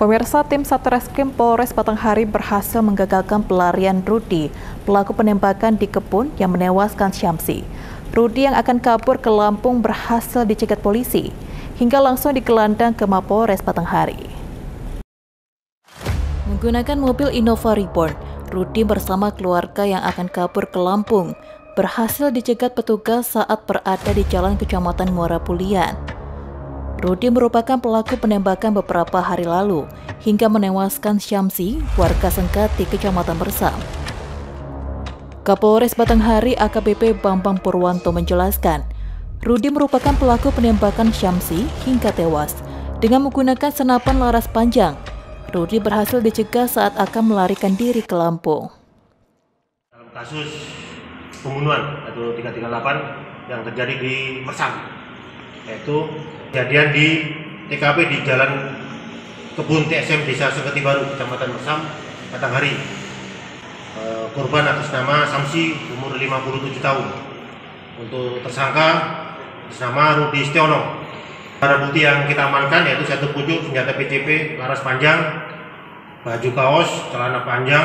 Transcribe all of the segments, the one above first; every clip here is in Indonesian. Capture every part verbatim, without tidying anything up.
Pemirsa, tim Satreskrim Polres Batanghari berhasil menggagalkan pelarian Rudi, pelaku penembakan di kebun yang menewaskan Syamsi. Rudi yang akan kabur ke Lampung berhasil dicegat polisi, hingga langsung digelandang ke Mapolres Batanghari. Menggunakan mobil Innova Reborn, Rudi bersama keluarga yang akan kabur ke Lampung berhasil dicegat petugas saat berada di jalan Kecamatan Muara Pulian. Rudi merupakan pelaku penembakan beberapa hari lalu hingga menewaskan Syamsi, warga Sengkati, Kecamatan Bersam. Kapolres Batanghari A K B P Bambang Purwanto menjelaskan, Rudi merupakan pelaku penembakan Syamsi hingga tewas dengan menggunakan senapan laras panjang. Rudi berhasil dicegah saat akan melarikan diri ke Lampung. Dalam kasus pembunuhan atau tiga tiga delapan yang terjadi di Bersam, yaitu kejadian di T K P di Jalan Kebun T S M Desa Sengkati Baru, Kecamatan Bersam, Batanghari. E, korban atas nama Syamsi, umur lima puluh tujuh tahun. Untuk tersangka atas nama Rudi Setiono. Barang bukti yang kita amankan yaitu satu pucuk senjata P C P, laras panjang, baju kaos, celana panjang,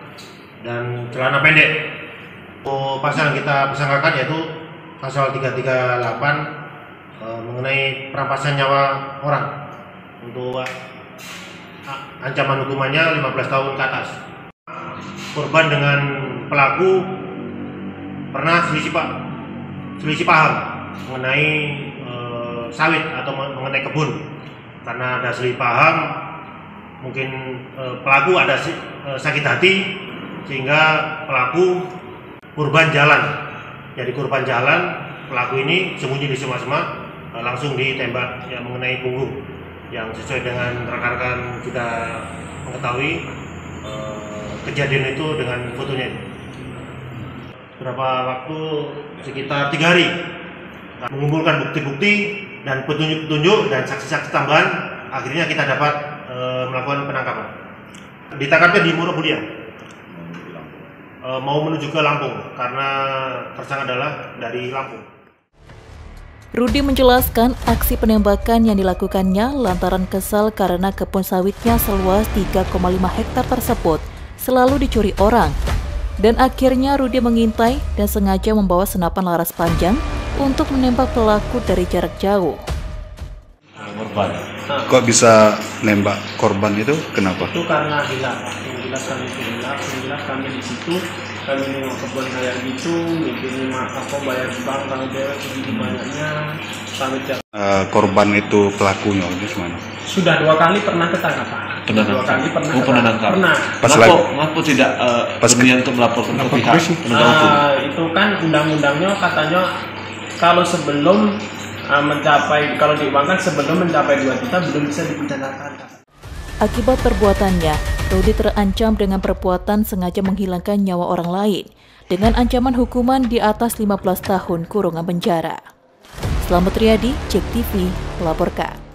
dan celana pendek. Untuk pasal yang kita persangkakan yaitu pasal tiga tiga delapan e, mengenai perampasan nyawa orang. Untuk ancaman hukumannya lima belas tahun ke atas. Korban dengan pelaku pernah selisih, pak, selisih paham mengenai e, sawit atau mengenai kebun. Karena ada selisih paham, mungkin e, pelaku ada e, sakit hati sehingga pelaku korban jalan. Jadi korban jalan, pelaku ini sembunyi di semak-semak, e, langsung ditembak yang mengenai punggung. Yang sesuai dengan rekan-rekan kita mengetahui e, kejadian itu dengan fotonya. Beberapa waktu sekitar tiga hari mengumpulkan bukti-bukti dan petunjuk-petunjuk dan saksi-saksi tambahan, akhirnya kita dapat e, melakukan penangkapan. Ditangkapnya di Muara Pulian, e, mau menuju ke Lampung karena tersangka adalah dari Lampung. Rudi menjelaskan aksi penembakan yang dilakukannya lantaran kesal karena kebun sawitnya seluas tiga koma lima hektar tersebut selalu dicuri orang. Dan akhirnya Rudi mengintai dan sengaja membawa senapan laras panjang untuk menembak pelaku dari jarak jauh. Korban. Kok bisa nembak korban itu? Kenapa? Itu karena hilaf. Yang jelas kami itu hilaf. Yang jelas kami di situ, kami nengok kebun kayak gitu, mikirin apa bayar bank kalau dia segitu banyaknya. Kami uh, korban itu pelakunya itu gimana? Sudah dua kali pernah ketangkap. Pernah dua kali pernah. Oh, pernah nangkap. Pernah. Pas Ngapo, lagi. ngapo tidak uh, Pas berniat untuk melaporkan ke pihak penegak hukum? Uh, itu kan undang-undangnya katanya kalau sebelum uh, mencapai, kalau diuangkan sebelum mencapai dua juta belum bisa dipidanakan. Akibat perbuatannya, Rudi terancam dengan perbuatan sengaja menghilangkan nyawa orang lain dengan ancaman hukuman di atas lima belas tahun kurungan penjara. Selamat Riyadi, Cek T V, melaporkan.